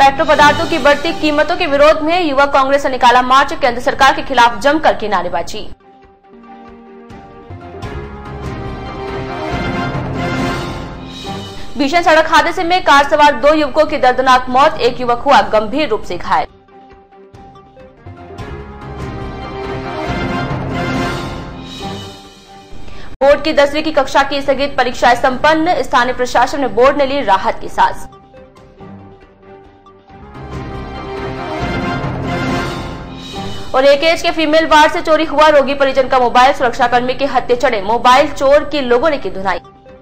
Petrol पदार्थों की बढ़ती कीमतों के विरोध में युवा कांग्रेस ने निकाला मार्च, केंद्र सरकार के खिलाफ जमकर की नारेबाजी। भीषण सड़क हादसे में कार सवार 2 युवकों की दर्दनाक मौत, एक युवक हुआ गंभीर रूप से घायल। बोर्ड की 10वीं की कक्षा की स्थगित परीक्षाएं संपन्न, स्थानीय प्रशासन में बोर्ड ने ली राहत की सांस। और एकेएच के फीमेल वार्ड से चोरी हुआ रोगी परिजन का मोबाइल, सुरक्षाकर्मी के हत्थे चढ़े मोबाइल चोर की लोगों ने की धुनाई।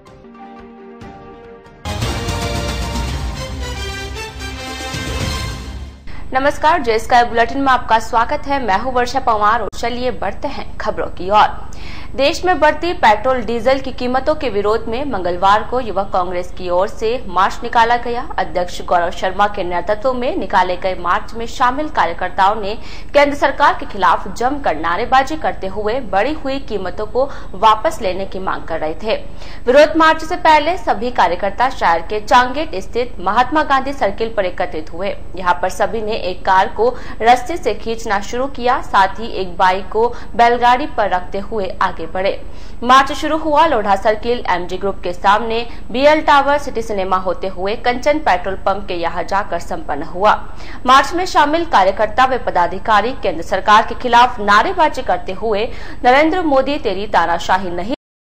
नमस्कार, जय स्काई बुलेटिन में आपका स्वागत है। मैं हूं वर्षा पवार और चलिए बढ़ते हैं खबरों की ओर। देश में बढ़ती पेट्रोल डीजल की कीमतों के विरोध में मंगलवार को युवा कांग्रेस की ओर से मार्च निकाला गया। अध्यक्ष गौरव शर्मा के नेतृत्व में निकाले गए मार्च में शामिल कार्यकर्ताओं ने केंद्र सरकार के खिलाफ जमकर नारेबाजी करते हुए बढ़ी हुई कीमतों को वापस लेने की मांग कर रहे थे। विरोध मार्च से पहले सभी कार्यकर्ता शहर के चांगेट स्थित महात्मा गांधी सर्किल पर एकत्रित हुए। यहाँ पर सभी ने एक कार को रस्सी से खींचना शुरू किया, साथ ही एक बाइक को बैलगाड़ी पर रखते हुए आगे बढ़े। मार्च शुरू हुआ लोढ़ा सर्किल, एमजी ग्रुप के सामने, बीएल टावर, सिटी सिनेमा होते हुए कंचन पेट्रोल पंप के यहाँ जाकर संपन्न हुआ। मार्च में शामिल कार्यकर्ता व पदाधिकारी केंद्र सरकार के खिलाफ नारेबाजी करते हुए नरेंद्र मोदी तेरी तानाशाही नहीं।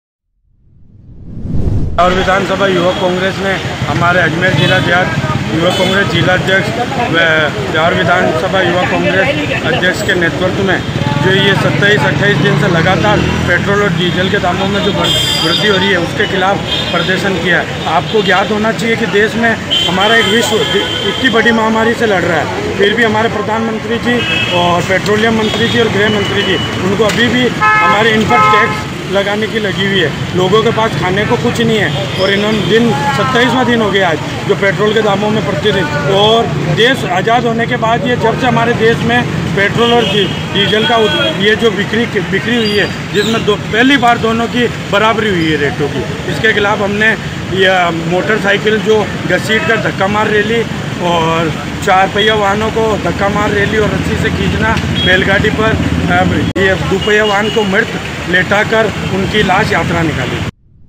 और विधानसभा युवा कांग्रेस ने हमारे अजमेर जिला युवा कांग्रेस जिलाध्यक्ष व बिहार विधानसभा युवा कांग्रेस अध्यक्ष के नेतृत्व में जो ये 27-28 दिन से लगातार पेट्रोल और डीजल के दामों में जो वृद्धि हो रही है उसके खिलाफ प्रदर्शन किया है। आपको ज्ञात होना चाहिए कि देश में हमारा एक विश्व इतनी बड़ी महामारी से लड़ रहा है, फिर भी हमारे प्रधानमंत्री जी और पेट्रोलियम मंत्री जी और गृह मंत्री जी उनको अभी भी हमारे इन पर टैक्स लगाने की लगी हुई है। लोगों के पास खाने को कुछ नहीं है और इन्होंने 27वां दिन हो गया आज जो पेट्रोल के दामों में प्रतिदिन। और देश आज़ाद होने के बाद ये जब से हमारे देश में पेट्रोल और डीजल का ये जो बिक्री हुई है, जिसमें पहली बार दोनों की बराबरी हुई है रेटों की, इसके खिलाफ हमने यह मोटरसाइकिल जो घसीट कर धक्का मार रैली और 4 पहिया वाहनों को धक्का मार रैली और रस्सी से खींचना, बैलगाड़ी पर ये 2 पहिया वाहन को मृत लेटाकर उनकी लाश यात्रा निकाली।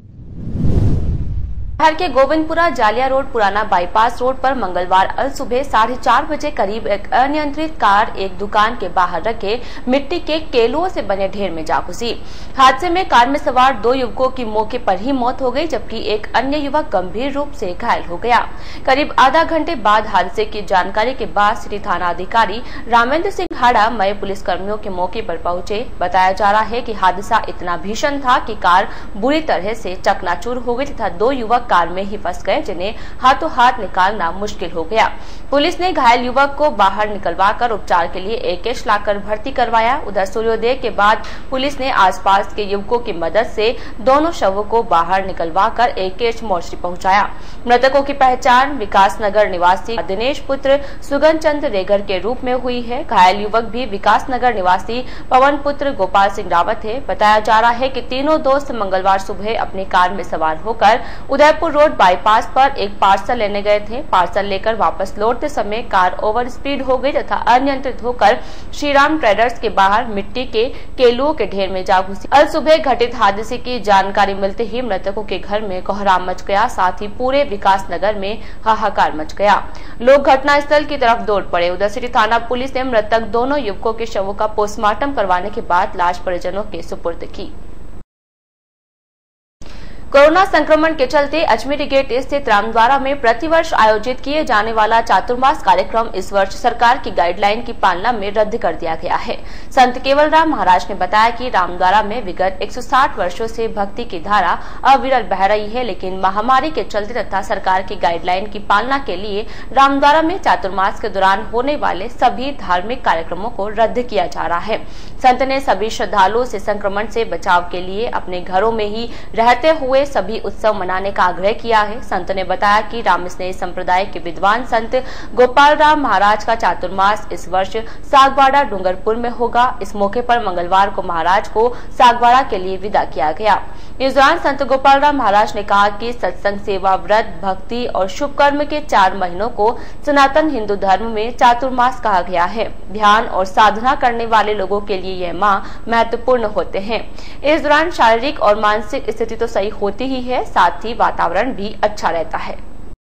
शहर के गोविंदपुरा जालिया रोड पुराना बाईपास रोड पर मंगलवार अल सुबह 4:30 बजे करीब एक अनियंत्रित कार एक दुकान के बाहर रखे मिट्टी के केलुओं से बने ढेर में जा घुसी। हादसे में कार में सवार 2 युवकों की मौके पर ही मौत हो गई, जबकि एक अन्य युवक गंभीर रूप से घायल हो गया। करीब आधा घंटे बाद हादसे की जानकारी के बाद सिटी थाना अधिकारी रामेंद्र सिंह हाड़ा मय पुलिस कर्मियों के मौके पर पहुंचे। बताया जा रहा है कि हादसा इतना भीषण था कि कार बुरी तरह से चकनाचूर हो गई तथा 2 युवक कार में ही फंस गए, जिन्हें हाथों हाथ निकालना मुश्किल हो गया। पुलिस ने घायल युवक को बाहर निकलवाकर उपचार के लिए एकेश लाकर भर्ती करवाया। उधर सूर्योदय के बाद पुलिस ने आसपास के युवकों की मदद से दोनों शवों को बाहर निकलवाकर एकेश मोर्चरी पहुंचाया। मृतकों की पहचान विकास नगर निवासी दिनेश पुत्र सुगन चंद रेगर के रूप में हुई है। घायल युवक भी विकास नगर निवासी पवन पुत्र गोपाल सिंह रावत है। बताया जा रहा है कि तीनों दोस्त मंगलवार सुबह अपनी कार में सवार होकर उदयपुर रोड बाईपास पर एक पार्सल लेने गए थे। पार्सल लेकर वापस लौटते समय कार ओवर स्पीड हो गई तथा अनियंत्रित होकर श्रीराम ट्रेडर्स के बाहर मिट्टी के केलुओं के ढेर में जा घुसी। कल सुबह घटित हादसे की जानकारी मिलते ही मृतकों के घर में कोहराम मच गया, साथ ही पूरे विकास नगर में हाहाकार मच गया। लोग घटनास्थल की तरफ दौड़ पड़े। उधर सिटी थाना पुलिस ने मृतक दोनों युवकों के शवों का पोस्टमार्टम करवाने के बाद लाश परिजनों के सुपुर्द की। कोरोना संक्रमण के चलते अजमेरी गेट स्थित रामद्वारा में प्रतिवर्ष आयोजित किए जाने वाला चातुर्मास कार्यक्रम इस वर्ष सरकार की गाइडलाइन की पालना में रद्द कर दिया गया है। संत केवलराम महाराज ने बताया कि रामद्वारा में विगत 160 वर्षों से भक्ति की धारा अविरल बह रही है, लेकिन महामारी के चलते तथा सरकार की गाइडलाइन की पालना के लिए रामद्वारा में चातुर्मास के दौरान होने वाले सभी धार्मिक कार्यक्रमों को रद्द किया जा रहा है। संत ने सभी श्रद्धालुओं से संक्रमण से बचाव के लिए अपने घरों में ही रहते हुए सभी उत्सव मनाने का आग्रह किया है। संत ने बताया कि रामस्नेही संप्रदाय के विद्वान संत गोपाल राम महाराज का चातुर्मास इस वर्ष सागवाड़ा डूंगरपुर में होगा। इस मौके पर मंगलवार को महाराज को सागवाड़ा के लिए विदा किया गया। इस दौरान संत गोपाल राम महाराज ने कहा कि सत्संग, सेवा, व्रत, भक्ति और शुभ कर्म के 4 महीनों को सनातन हिंदू धर्म में चातुर्मास कहा गया है। ध्यान और साधना करने वाले लोगों के लिए यह माह महत्वपूर्ण होते हैं। इस दौरान शारीरिक और मानसिक स्थिति तो सही होती ही है, साथ ही वातावरण भी अच्छा रहता है।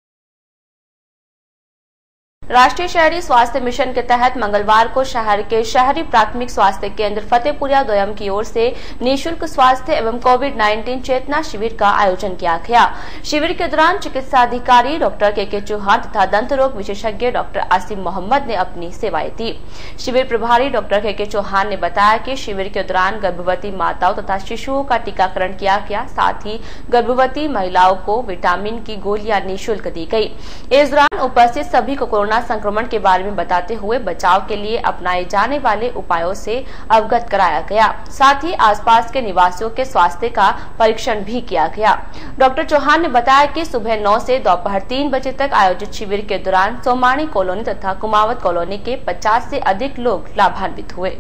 राष्ट्रीय शहरी स्वास्थ्य मिशन के तहत मंगलवार को शहर के शहरी प्राथमिक स्वास्थ्य केंद्र फतेहपुरिया द्वयम की ओर से निःशुल्क स्वास्थ्य एवं कोविड-19 चेतना शिविर का आयोजन किया गया। शिविर के दौरान चिकित्सा अधिकारी डॉक्टर के चौहान तथा दंत रोग विशेषज्ञ डॉक्टर आसिम मोहम्मद ने अपनी सेवाएं दी। शिविर प्रभारी डॉक्टर के चौहान ने बताया कि शिविर के दौरान गर्भवती माताओं तथा शिशुओं का टीकाकरण किया गया, साथ ही गर्भवती महिलाओं को विटामिन की गोलियां निःशुल्क दी गई। इस दौरान उपस्थित सभी को कोरोना संक्रमण के बारे में बताते हुए बचाव के लिए अपनाए जाने वाले उपायों से अवगत कराया गया। साथ ही आसपास के निवासियों के स्वास्थ्य का परीक्षण भी किया गया। डॉक्टर चौहान ने बताया कि सुबह 9 से दोपहर 3 बजे तक आयोजित शिविर के दौरान सोमानी कॉलोनी तथा कुमावत कॉलोनी के 50 से अधिक लोग लाभान्वित हुए।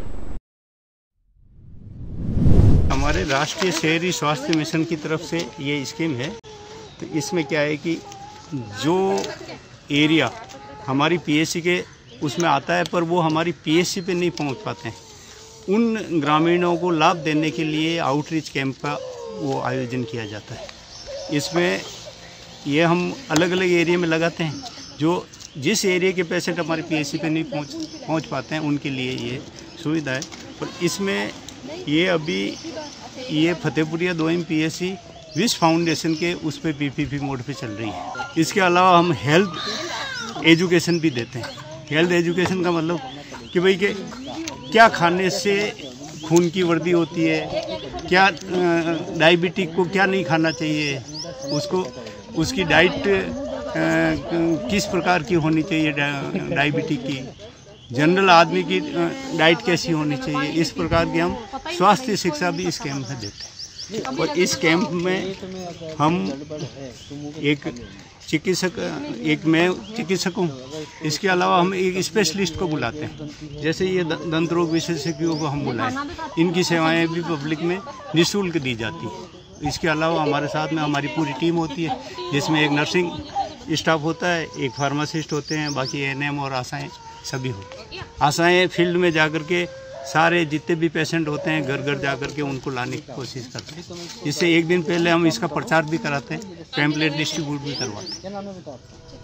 हमारे राष्ट्रीय शहरी स्वास्थ्य मिशन की तरफ से ये स्कीम है। तो इसमें क्या है कि जो एरिया हमारी पीएचसी के उसमें आता है पर वो हमारी पीएचसी पे नहीं पहुंच पाते हैं, उन ग्रामीणों को लाभ देने के लिए आउटरीच कैंप का वो आयोजन किया जाता है। इसमें ये हम अलग अलग एरिया में लगाते हैं। जो जिस एरिया के पेशेंट हमारे पीएचसी पे नहीं पहुंच पाते हैं उनके लिए ये सुविधा है। और इसमें ये अभी ये फतेहपुरिया द्वयम पीएचसी विश फाउंडेशन के उस पर पीपीपी मोड पे चल रही है। इसके अलावा हम हेल्थ एजुकेशन भी देते हैं। हेल्थ एजुकेशन का मतलब कि भाई के क्या खाने से खून की वृद्धि होती है, क्या डायबिटिक को क्या नहीं खाना चाहिए, उसको उसकी डाइट किस प्रकार की होनी चाहिए, डायबिटिक की, जनरल आदमी की डाइट कैसी होनी चाहिए, इस प्रकार की हम स्वास्थ्य शिक्षा भी इस कैंप में देते हैं। और इस कैंप में हम एक मैं चिकित्सक हूँ, इसके अलावा हम एक स्पेशलिस्ट को बुलाते हैं। जैसे ये दंत रोग विशेषज्ञों को हम बुलाएं, इनकी सेवाएं भी पब्लिक में निःशुल्क दी जाती है। इसके अलावा हमारे साथ में हमारी पूरी टीम होती है, जिसमें एक नर्सिंग स्टाफ होता है, एक फार्मासिस्ट होते हैं, बाकी एएनएम और आशाएँ सभी होती हैं। आशाएँ फील्ड में जाकर के सारे जितने भी पेशेंट होते हैं घर घर जाकर के उनको लाने की कोशिश करते हैं। इससे एक दिन पहले हम इसका प्रचार भी कराते हैं, पैम्पलेट डिस्ट्रीब्यूट भी करवाते हैं।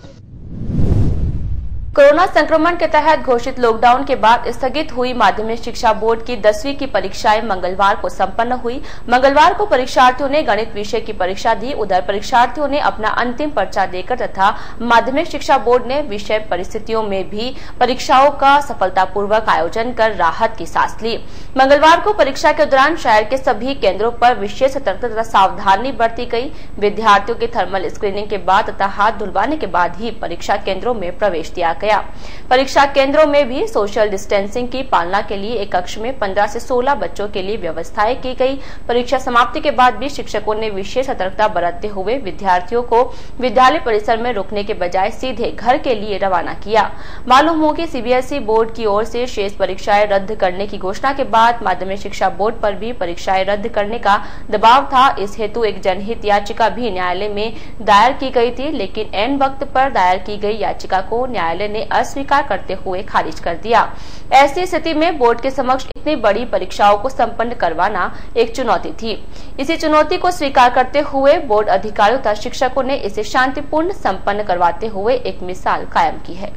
कोरोना संक्रमण के तहत घोषित लॉकडाउन के बाद स्थगित हुई माध्यमिक शिक्षा बोर्ड की 10वीं की परीक्षाएं मंगलवार को संपन्न हुई। मंगलवार को परीक्षार्थियों ने गणित विषय की परीक्षा दी। उधर परीक्षार्थियों ने अपना अंतिम पर्चा देकर तथा माध्यमिक शिक्षा बोर्ड ने विषय परिस्थितियों में भी परीक्षाओं का सफलतापूर्वक आयोजन कर राहत की सांस ली। मंगलवार को परीक्षा के दौरान शहर के सभी केंद्रों पर विशेष सतर्कता तथा सावधानी बरती गई। विद्यार्थियों की थर्मल स्क्रीनिंग के बाद तथा हाथ धुलवाने के बाद ही परीक्षा केंद्रों में प्रवेश दिया गया। परीक्षा केंद्रों में भी सोशल डिस्टेंसिंग की पालना के लिए एक कक्ष में 15 से 16 बच्चों के लिए व्यवस्थाएं की गई। परीक्षा समाप्ति के बाद भी शिक्षकों ने विशेष सतर्कता बरतते हुए विद्यार्थियों को विद्यालय परिसर में रुकने के बजाय सीधे घर के लिए रवाना किया। मालूम हो कि सीबीएसई बोर्ड की ओर से शेष परीक्षाएं रद्द करने की घोषणा के बाद माध्यमिक शिक्षा बोर्ड पर भी परीक्षाएं रद्द करने का दबाव था। इस हेतु एक जनहित याचिका भी न्यायालय में दायर की गई थी, लेकिन ऐन वक्त पर दायर की गई याचिका को न्यायालय ने अस्वीकार करते हुए खारिज कर दिया। ऐसी स्थिति में बोर्ड के समक्ष इतनी बड़ी परीक्षाओं को संपन्न करवाना एक चुनौती थी। इसी चुनौती को स्वीकार करते हुए बोर्ड अधिकारियों तथा शिक्षकों ने इसे शांतिपूर्ण संपन्न करवाते हुए एक मिसाल कायम की है।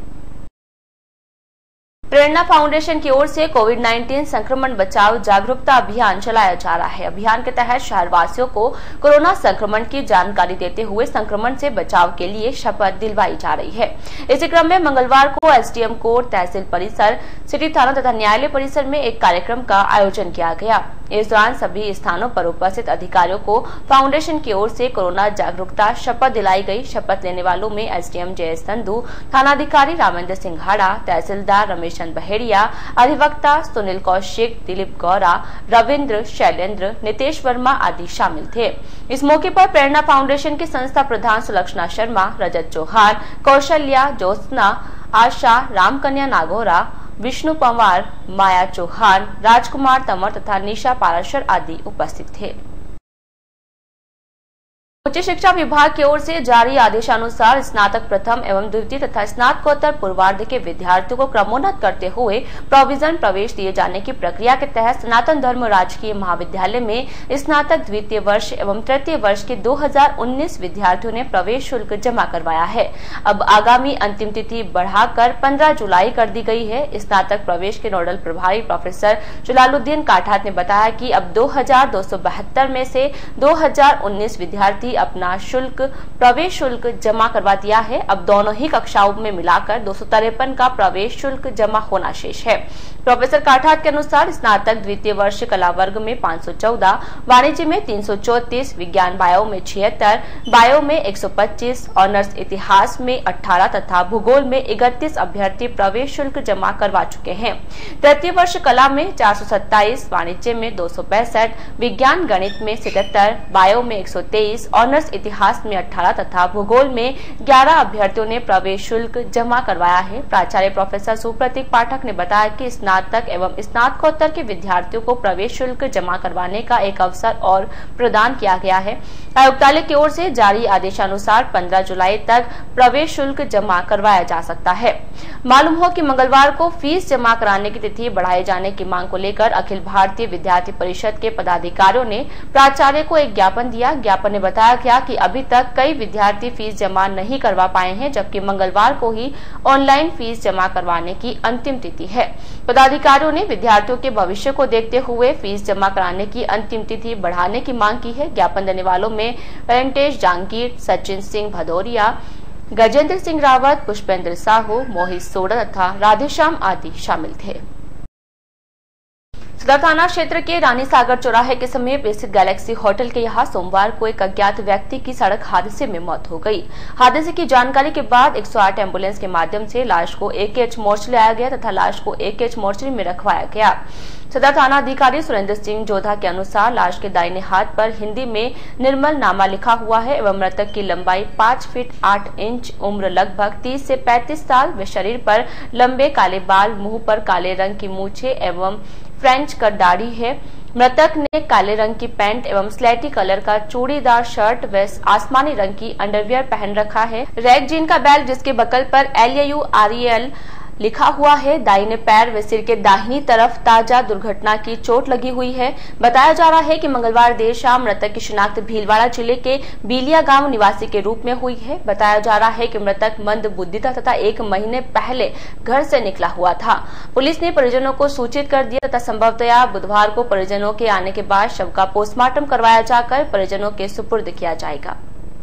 प्रेरणा फाउंडेशन की ओर से कोविड-19 संक्रमण बचाव जागरूकता अभियान चलाया जा रहा है। अभियान के तहत शहरवासियों को कोरोना संक्रमण की जानकारी देते हुए संक्रमण से बचाव के लिए शपथ दिलवाई जा रही है। इसी क्रम में मंगलवार को एसडीएम कोर्ट, तहसील परिसर, सिटी थाना तथा न्यायालय परिसर में एक कार्यक्रम का आयोजन किया गया। इस दौरान सभी स्थानों पर उपस्थित अधिकारियों को फाउंडेशन की ओर से कोरोना जागरूकता शपथ दिलाई गई। शपथ लेने वालों में एसडीएम जयेश संधू, थानाधिकारी रामेंद्र सिंघाड़ा, तहसीलदार रमेश बहेड़िया, अधिवक्ता सुनील कौशिक, दिलीप गौरा, रविंद्र, शैलेंद्र, नितेश वर्मा आदि शामिल थे। इस मौके पर प्रेरणा फाउंडेशन की संस्था प्रधान सुलक्षणा शर्मा, रजत चौहान, कौशल्या, ज्योत्सना, आशा, रामकन्या नागौरा, विष्णु पंवार, माया चौहान, राजकुमार तंवर तथा निशा पाराशर आदि उपस्थित थे। उच्च शिक्षा विभाग की ओर से जारी आदेशानुसार स्नातक प्रथम एवं द्वितीय तथा स्नातकोत्तर पूर्वार्ध के विद्यार्थियों को क्रमोन्नत करते हुए प्रोविजन प्रवेश दिए जाने की प्रक्रिया के तहत सनातन धर्म राजकीय महाविद्यालय में स्नातक द्वितीय वर्ष एवं तृतीय वर्ष के 2019 विद्यार्थियों ने प्रवेश शुल्क जमा करवाया है। अब आगामी अंतिम तिथि बढ़ाकर 15 जुलाई कर दी गई है। स्नातक प्रवेश के नोडल प्रभारी प्रोफेसर जलालुद्दीन काठात ने बताया कि अब 2272 में से 2019 विद्यार्थी अपना प्रवेश शुल्क जमा करवा दिया है। अब दोनों ही कक्षाओं में मिलाकर 253 का प्रवेश शुल्क जमा होना शेष है। प्रोफेसर काठात के अनुसार स्नातक द्वितीय वर्ष कला वर्ग में 514, वाणिज्य में 334, विज्ञान बायो में 76, बायो में 125, ऑनर्स इतिहास में 18 तथा भूगोल में 31 अभ्यर्थी प्रवेश शुल्क जमा करवा चुके हैं। तृतीय वर्ष कला में 427, वाणिज्य में 265, विज्ञान गणित में 77, बायो में 123, ऑनर्स इतिहास में 18 तथा भूगोल में 11 अभ्यर्थियों ने प्रवेश शुल्क जमा करवाया है। प्राचार्य प्रोफेसर सुप्रतीक पाठक ने बताया कि स्नातक एवं स्नातकोत्तर के विद्यार्थियों को प्रवेश शुल्क जमा करवाने का एक अवसर और प्रदान किया गया है। आयुक्तालय की ओर से जारी आदेशानुसार 15 जुलाई तक प्रवेश शुल्क जमा करवाया जा सकता है। मालूम हो कि मंगलवार को फीस जमा कराने की तिथि बढ़ाए जाने की मांग को लेकर अखिल भारतीय विद्यार्थी परिषद के पदाधिकारियों ने प्राचार्य को एक ज्ञापन दिया। ज्ञापन में बताया गया कि अभी तक कई विद्यार्थी फीस जमा नहीं करवा पाए हैं, जबकि मंगलवार को ही ऑनलाइन फीस जमा करवाने की अंतिम तिथि है। पदाधिकारियों ने विद्यार्थियों के भविष्य को देखते हुए फीस जमा कराने की अंतिम तिथि बढ़ाने की मांग की है। ज्ञापन देने वालों में वेंकटेश जांगीर, सचिन सिंह भदौरिया, गजेंद्र सिंह रावत, पुष्पेंद्र साहू, मोहित सोडा तथा राधेश्याम आदि शामिल थे। सदर थाना क्षेत्र के रानी सागर चौराहे के समीप स्थित गैलेक्सी होटल के यहाँ सोमवार को एक अज्ञात व्यक्ति की सड़क हादसे में मौत हो गई। हादसे की जानकारी के बाद 108 एम्बुलेंस के माध्यम से लाश को एकेएच मोर्चरी लाया गया तथा लाश को एकेएच मोर्चरी में रखवाया गया। सदर थाना अधिकारी सुरेंद्र सिंह जोधा के अनुसार लाश के दाहिने हाथ पर हिंदी में निर्मल नामा लिखा हुआ है एवं मृतक की लंबाई 5 फीट 8 इंच, उम्र लगभग 30 से 35 साल व शरीर पर लंबे काले बाल, मुंह पर काले रंग की मूछें एवं फ्रेंच कट दाढ़ी है। मृतक ने काले रंग की पैंट एवं स्लेटी कलर का चूड़ीदार शर्ट व आसमानी रंग की अंडरवियर पहन रखा है। रैग जीन का बेल्ट जिसके बकल पर LAUREL लिखा हुआ है। दाहिने पैर व सिर के दाहिनी तरफ ताजा दुर्घटना की चोट लगी हुई है। बताया जा रहा है कि मंगलवार देर शाम मृतक की शिनाख्त भीलवाड़ा जिले के बीलिया गांव निवासी के रूप में हुई है। बताया जा रहा है कि मृतक मंद बुद्धि था तथा 1 महीने पहले घर से निकला हुआ था। पुलिस ने परिजनों को सूचित कर दिया तथा संभवतया बुधवार को परिजनों के आने के बाद शव का पोस्टमार्टम करवाया जाकर परिजनों के सुपुर्द किया जाएगा।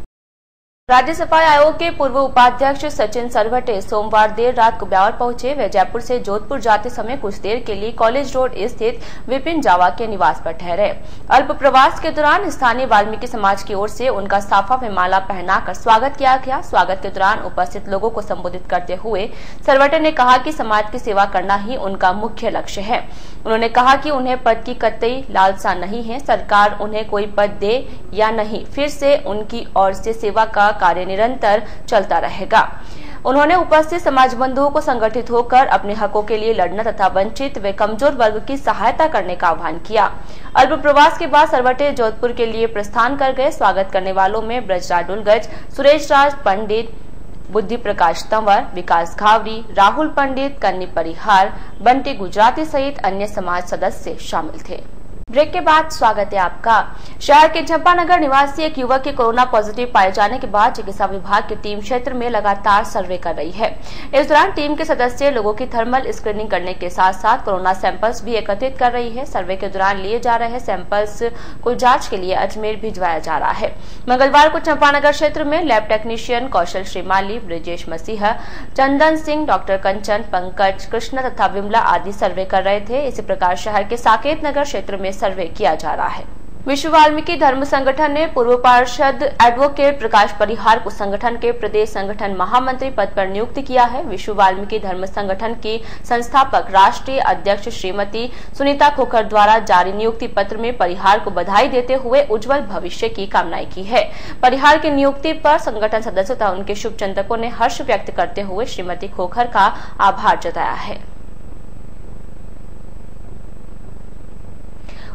राज्य सफाई आयोग के पूर्व उपाध्यक्ष सचिन सरवटे सोमवार देर रात कुब्यावर पहुंचे। वे जयपुर से जोधपुर जाते समय कुछ देर के लिए कॉलेज रोड स्थित विपिन जावा के निवास पर ठहरे। अल्प प्रवास के दौरान स्थानीय वाल्मीकि समाज की ओर से उनका साफा में माला पहनाकर स्वागत किया गया। स्वागत के दौरान उपस्थित लोगों को संबोधित करते हुए सरवटे ने कहा कि समाज की सेवा करना ही उनका मुख्य लक्ष्य है। उन्होंने कहा कि उन्हें पद की कतई लालसा नहीं है। सरकार उन्हें कोई पद दे या नहीं, फिर से उनकी ओर से सेवा का कार्य निरंतर चलता रहेगा। उन्होंने उपस्थित समाज बंधुओं को संगठित होकर अपने हकों के लिए लड़ना तथा वंचित व कमजोर वर्ग की सहायता करने का आह्वान किया। अल्प प्रवास के बाद सरवटे जोधपुर के लिए प्रस्थान कर गए। स्वागत करने वालों में ब्रजराज डुलगज, सुरेश राज पंडित, बुद्धि प्रकाश तंवर, विकास घावरी, राहुल पंडित, कन्नी परिहार, बंटी गुजराती सहित अन्य समाज सदस्य शामिल थे। ब्रेक के बाद स्वागत है आपका। शहर के झंपानगर निवासी एक युवक के कोरोना पॉजिटिव पाए जाने के बाद चिकित्सा विभाग की टीम क्षेत्र में लगातार सर्वे कर रही है। इस दौरान टीम के सदस्य लोगों की थर्मल स्क्रीनिंग करने के साथ साथ कोरोना सैंपल्स भी एकत्रित कर रही है। सर्वे के दौरान लिए जा रहे सैंपल्स को जांच के लिए अजमेर भिजवाया जा रहा है। मंगलवार को झंपानगर क्षेत्र में lab technician Kaushal Shrimali, Brijesh Masiha, Chandan Singh, doctor Kanchan, Pankaj, Krishna तथा विमला आदि सर्वे कर रहे थे। इसी प्रकार शहर के साकेत नगर क्षेत्र में सर्वे किया जा रहा है। विश्व वाल्मीकि धर्म संगठन ने पूर्व पार्षद एडवोकेट प्रकाश परिहार को संगठन के प्रदेश संगठन महामंत्री पद पर नियुक्त किया है। विश्व वाल्मीकि धर्म संगठन की संस्थापक राष्ट्रीय अध्यक्ष श्रीमती सुनीता खोखर द्वारा जारी नियुक्ति पत्र में परिहार को बधाई देते हुए उज्जवल भविष्य की कामनाएं की है। परिहार की नियुक्ति पर संगठन सदस्यों तथा उनके शुभचिंतकों ने हर्ष व्यक्त करते हुए श्रीमती खोखर का आभार जताया है।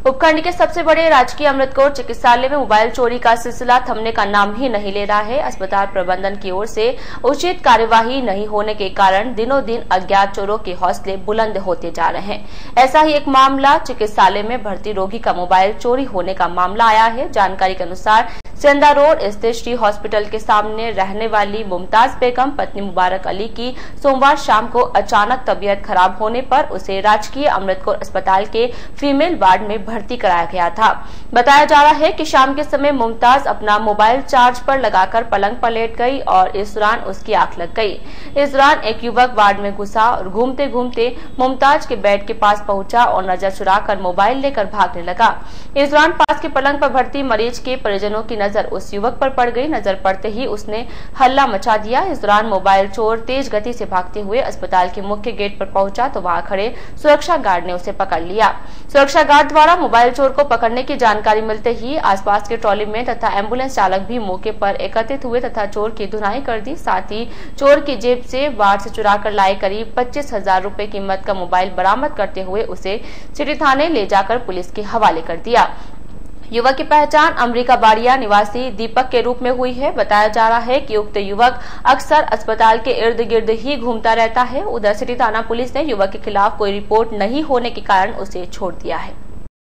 उपखंड के सबसे बड़े राजकीय अमृतकोट चिकित्सालय में मोबाइल चोरी का सिलसिला थमने का नाम ही नहीं ले रहा है। अस्पताल प्रबंधन की ओर से उचित कार्यवाही नहीं होने के कारण दिनों दिन अज्ञात चोरों के हौसले बुलंद होते जा रहे हैं। ऐसा ही एक मामला चिकित्सालय में भर्ती रोगी का मोबाइल चोरी होने का मामला आया है। जानकारी के अनुसार सेंधा रोड स्थित श्री हॉस्पिटल के सामने रहने वाली मुमताज बेगम पत्नी मुबारक अली की सोमवार शाम को अचानक तबीयत खराब होने पर उसे राजकीय अमृतकोट अस्पताल के फीमेल वार्ड में भर्ती कराया गया था। बताया जा रहा है कि शाम के समय मुमताज अपना मोबाइल चार्ज पर लगाकर पलंग पर लेट गई और इस दौरान उसकी आंख लग गई। इस दौरान एक युवक वार्ड में घुसा और घूमते घूमते मुमताज के बेड के पास पहुंचा और नजर चुराकर मोबाइल लेकर भागने लगा। इस दौरान पास के पलंग पर भर्ती मरीज के परिजनों की नजर उस युवक पर पड़ गई। नजर पड़ते ही उसने हल्ला मचा दिया। इस दौरान मोबाइल चोर तेज गति से भागते हुए अस्पताल के मुख्य गेट पर पहुंचा तो वहां खड़े सुरक्षा गार्ड ने उसे पकड़ लिया। सुरक्षा गार्ड द्वारा मोबाइल चोर को पकड़ने की जानकारी मिलते ही आसपास के ट्रॉली में तथा एम्बुलेंस चालक भी मौके पर एकत्रित हुए तथा चोर की धुनाई कर दी। साथ ही चोर की जेब से वार्ड से चुरा कर लाए करीब 25,000 रुपए कीमत का मोबाइल बरामद करते हुए उसे सिटी थाने ले जाकर पुलिस के हवाले कर दिया। युवक की पहचान अमरीका बाड़िया निवासी दीपक के रूप में हुई है। बताया जा रहा है कि उक्त युवक अक्सर अस्पताल के इर्द गिर्द ही घूमता रहता है। उधर सिटी थाना पुलिस ने युवक के खिलाफ कोई रिपोर्ट नहीं होने के कारण उसे छोड़ दिया है।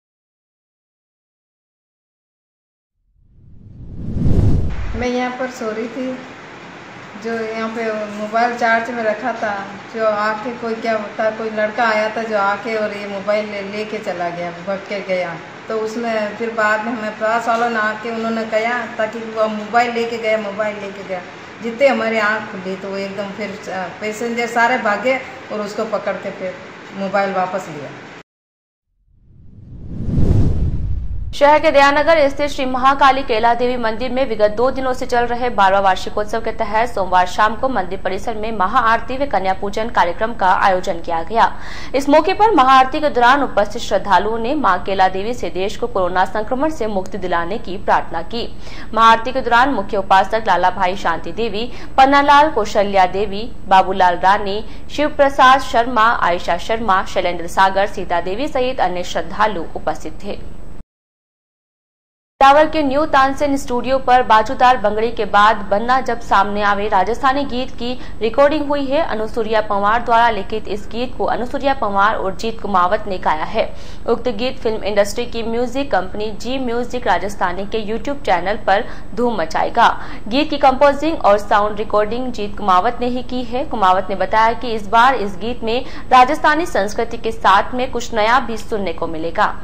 मैं यहाँ पर सो रही थी, जो यहाँ पे मोबाइल चार्ज में रखा था, जो आके कोई क्या होता, कोई लड़का आया था जो आके और ये मोबाइल लेके चला गया, भग के गया। तो उसमें फिर बाद में हमें पास वालों ने आके उन्होंने कहा ताकि वो मोबाइल लेके गया। जितने हमारी आँख खुली तो वो एकदम फिर पैसेंजर सारे भागे और उसको पकड़ के फिर मोबाइल वापस लिया। शहर के दयानगर स्थित श्री महाकाली कैला देवी मंदिर में विगत 2 दिनों से चल रहे 12वां वार्षिकोत्सव के तहत सोमवार शाम को मंदिर परिसर में महाआरती व कन्या पूजन कार्यक्रम का आयोजन किया गया। इस मौके पर महाआरती के दौरान उपस्थित श्रद्धालुओं ने मां कैला देवी से देश को कोरोना संक्रमण से मुक्ति दिलाने की प्रार्थना की। महाआरती के दौरान मुख्य उपासक लाला भाई शांति देवी, पन्नालाल कौशल्या देवी, बाबूलाल रानी, शिव प्रसाद शर्मा, आयशा शर्मा, शैलेंद्र सागर, सीता देवी सहित अन्य श्रद्धालु उपस्थित थे। टावर के न्यू तानसेन स्टूडियो पर बाजूदार बंगड़ी के बाद बन्ना जब सामने आवे राजस्थानी गीत की रिकॉर्डिंग हुई है। अनुसुरिया पंवार द्वारा लिखित इस गीत को अनुसुरिया पंवार और जीत कुमावत ने गाया है। उक्त गीत फिल्म इंडस्ट्री की music company Zee music Rajasthani के यूट्यूब चैनल पर धूम मचाएगा। गीत की कंपोजिंग और साउंड रिकॉर्डिंग जीत कुमावत ने ही की है। कुमावत ने बताया कि इस बार इस गीत में राजस्थानी संस्कृति के साथ में कुछ नया भी सुनने को मिलेगा।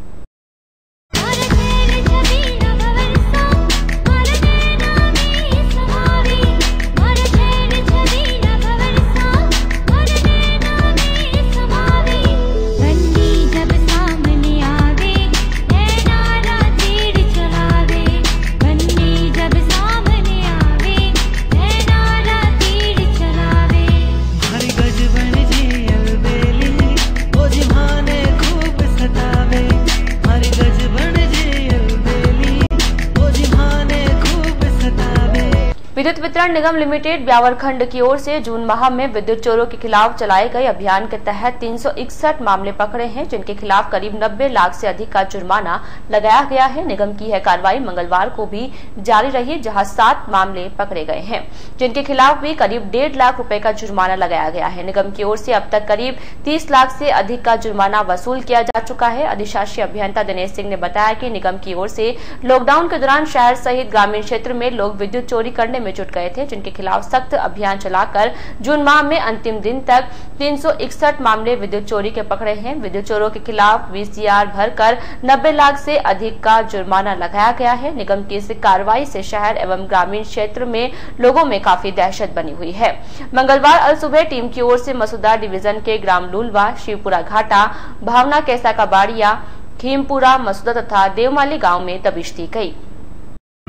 विद्युत वितरण निगम लिमिटेड ब्यावर खंड की ओर से जून माह में विद्युत चोरों के खिलाफ चलाए गए अभियान के तहत 361 मामले पकड़े हैं, जिनके खिलाफ करीब 90 लाख से अधिक का जुर्माना लगाया गया है। निगम की यह कार्रवाई मंगलवार को भी जारी रही, जहां 7 मामले पकड़े गए हैं, जिनके खिलाफ भी करीब 1.5 लाख रुपए का जुर्माना लगाया गया है। निगम की ओर से अब तक करीब 30 लाख से अधिक का जुर्माना वसूल किया जा चुका है। अधिशासी अभियंता दिनेश सिंह ने बताया कि निगम की ओर से लॉकडाउन के दौरान शहर सहित ग्रामीण क्षेत्र में लोग विद्युत चोरी करने में जुट गए थे, जिनके खिलाफ सख्त अभियान चलाकर जून माह में अंतिम दिन तक 361 मामले विद्युत चोरी के पकड़े हैं। विद्युत चोरों के खिलाफ VCR भरकर 90 लाख से अधिक का जुर्माना लगाया गया है। निगम की इस कार्रवाई से शहर एवं ग्रामीण क्षेत्र में लोगों में काफी दहशत बनी हुई है। मंगलवार अल सुबह टीम की ओर से मसूदा डिवीजन के ग्राम लूलवा, शिवपुरा घाटा, भावना कैसा का बाड़िया, खीमपुरा, मसूदा तथा देवमाली गाँव में दबिश दी गयी।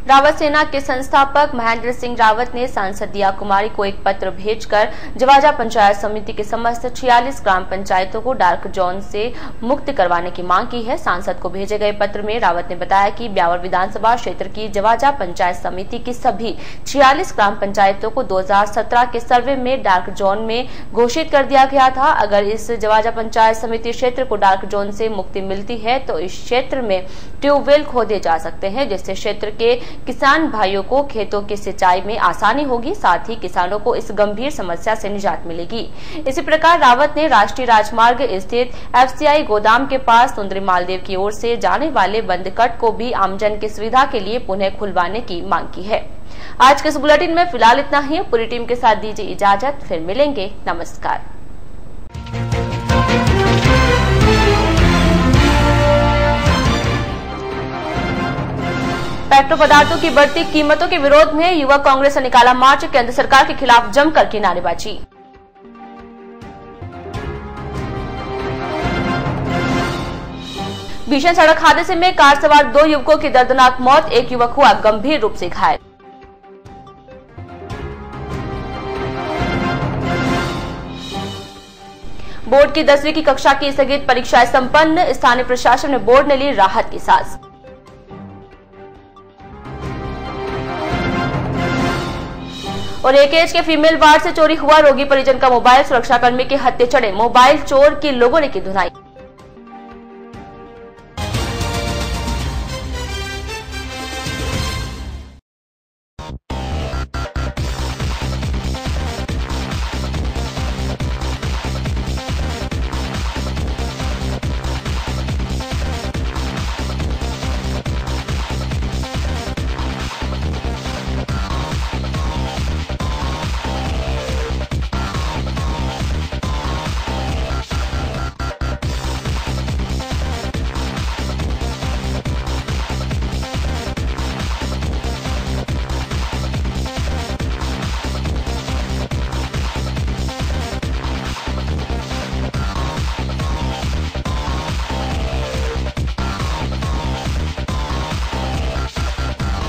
रावत सेना के संस्थापक महेंद्र सिंह रावत ने सांसद दिया कुमारी को एक पत्र भेजकर जवाजा पंचायत समिति के समस्त 46 ग्राम पंचायतों को डार्क जोन से मुक्त करवाने की मांग की है। सांसद को भेजे गए पत्र में रावत ने बताया कि ब्यावर विधानसभा क्षेत्र की जवाजा पंचायत समिति की सभी 46 ग्राम पंचायतों को 2017 के सर्वे में डार्क जोन में घोषित कर दिया गया था। अगर इस जवाजा पंचायत समिति क्षेत्र को डार्क जोन से मुक्ति मिलती है तो इस क्षेत्र में ट्यूबवेल खोदे जा सकते हैं, जिससे क्षेत्र के किसान भाइयों को खेतों की सिंचाई में आसानी होगी, साथ ही किसानों को इस गंभीर समस्या से निजात मिलेगी। इसी प्रकार रावत ने राष्ट्रीय राजमार्ग स्थित FCI गोदाम के पास सुंदरी मालदेव की ओर से जाने वाले बंद कट को भी आमजन की सुविधा के लिए पुनः खुलवाने की मांग की है। आज के इस बुलेटिन में फिलहाल इतना ही। पूरी टीम के साथ दीजिए इजाजत, फिर मिलेंगे। नमस्कार। पेट्रोल पदार्थों की बढ़ती कीमतों के विरोध में युवा कांग्रेस ने निकाला मार्च, केंद्र सरकार के खिलाफ जमकर की नारेबाजी। भीषण सड़क हादसे में कार सवार 2 युवकों की दर्दनाक मौत, एक युवक हुआ गंभीर रूप से घायल। बोर्ड की 10वीं की कक्षा की स्थगित परीक्षाएं संपन्न, स्थानीय प्रशासन ने बोर्ड ने ली राहत की सांस। और AKH के फीमेल वार्ड से चोरी हुआ रोगी परिजन का मोबाइल, सुरक्षाकर्मी के हत्थे चढ़े मोबाइल चोर की लोगों ने की धुनाई।